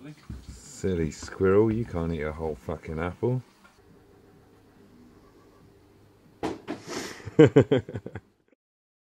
lovely. Silly squirrel, you can't eat a whole fucking apple.